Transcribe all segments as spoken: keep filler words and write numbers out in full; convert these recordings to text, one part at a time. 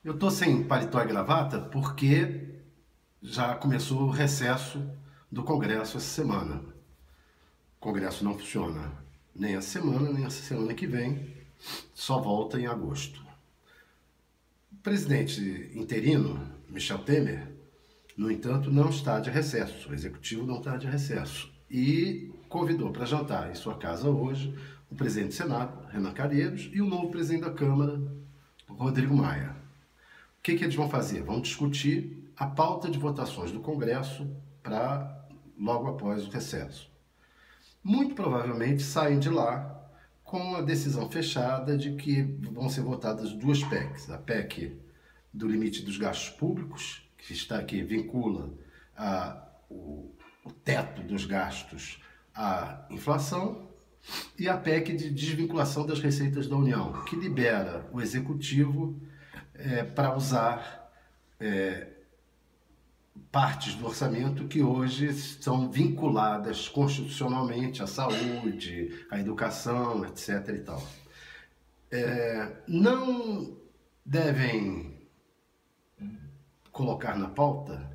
Eu tô sem paletó e gravata porque já começou o recesso do Congresso essa semana. O Congresso não funciona nem essa semana, nem essa semana que vem, só volta em agosto. O presidente interino, Michel Temer, no entanto, não está de recesso, o executivo não está de recesso. E convidou para jantar em sua casa hoje o presidente do Senado, Renan Calheiros, e o novo presidente da Câmara, Rodrigo Maia. O que, que eles vão fazer? Vão discutir a pauta de votações do Congresso para logo após o recesso. Muito provavelmente saem de lá com a decisão fechada de que vão ser votadas duas P E Cs. A P E C do limite dos gastos públicos, que está aqui, vincula a, o, o teto dos gastos à inflação, e a P E C de desvinculação das receitas da União, que libera o Executivo é, para usar é, partes do orçamento que hoje são vinculadas constitucionalmente à saúde, à educação, etc. e tal. É, não devem colocar na pauta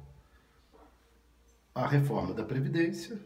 a reforma da Previdência,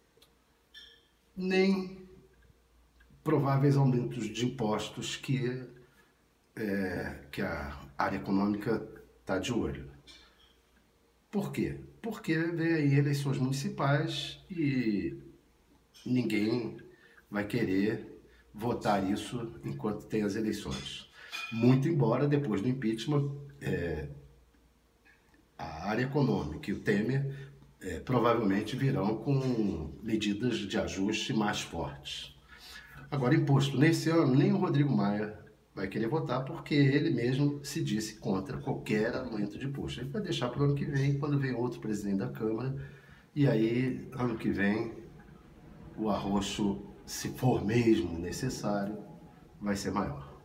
nem prováveis aumentos de impostos que, é, que a área econômica está de olho. Por quê? Porque vem aí eleições municipais e ninguém vai querer votar isso enquanto tem as eleições. Muito embora depois do impeachment é, a área econômica e o Temer é, provavelmente virão com medidas de ajuste mais fortes. Agora, imposto nesse ano, nem o Rodrigo Maia vai querer votar porque ele mesmo se disse contra qualquer aumento de imposto. Ele vai deixar para o ano que vem, quando vem outro presidente da Câmara, e aí, ano que vem, o arroxo, se for mesmo necessário, vai ser maior.